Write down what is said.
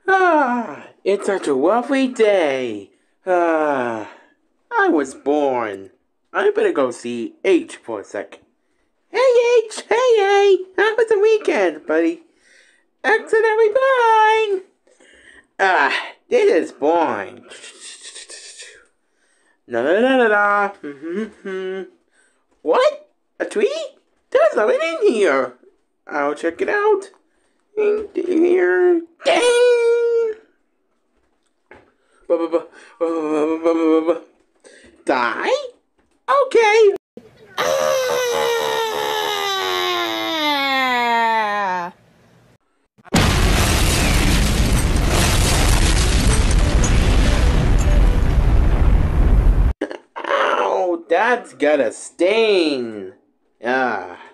It's such a lovely day. I was born. I better go see H for a sec. Hey H, hey, how was the weekend, buddy? Accidentally fine. This is boring. La la la la la. What? A tree? There's nothing in here. I'll check it out. In here. Dang! Die? Okay. Ow, that's got a stain.